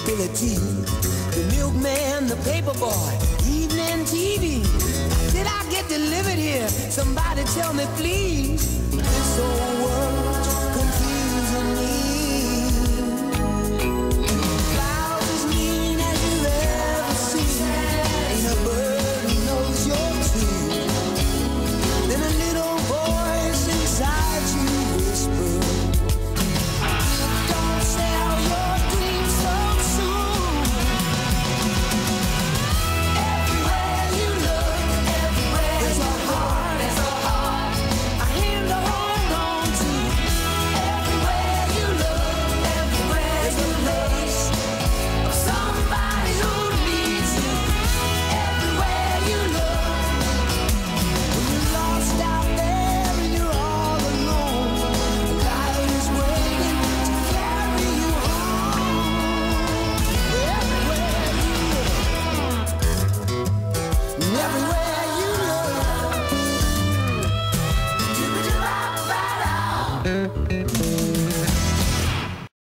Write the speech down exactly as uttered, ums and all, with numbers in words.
responsibility. The milkman, the paper boy, evening T V. Did I get delivered here? Somebody tell me, please. This whole world's confusing me. Clouds as mean as you've ever seen. Ain't a bird who knows you're true. Then a little voice inside you whispers, don't sell your dreams so soon. Everywhere you look, everywhere there's a heart, there's a heart, a hand to hold on to. Everywhere you look, everywhere there's a place of somebody who needs you. Everywhere you look, when you're lost out there and you're all alone, life is waiting to carry you home. Everywhere you look, and everywhere you look, do-ba-do-ba-ba-da.